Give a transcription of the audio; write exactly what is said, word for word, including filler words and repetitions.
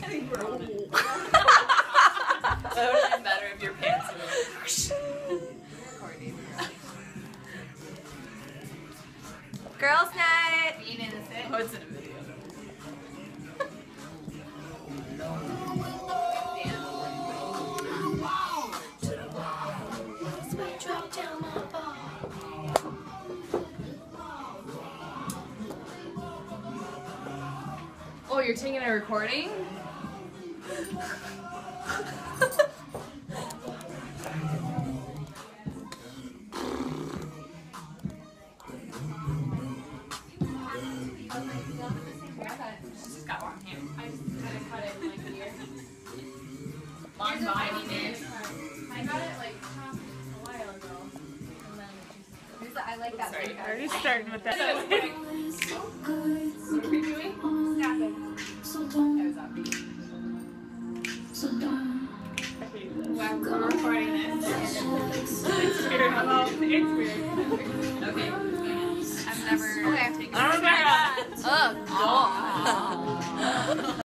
think we're on it. That would have been better if your pants were recording. Girls' night! Being innocent. Oh, it's in a video. Oh, you're taking a recording? She's got long hair. I just kind of cut it like here. Long body, man. I got it like a while ago. And then I like that. Sorry, Already starting with that. what are we doing? Snapping. That was on me. Wow, we're recording this. It's weird. Well, it's weird. Okay. I've never Okay. taken I don't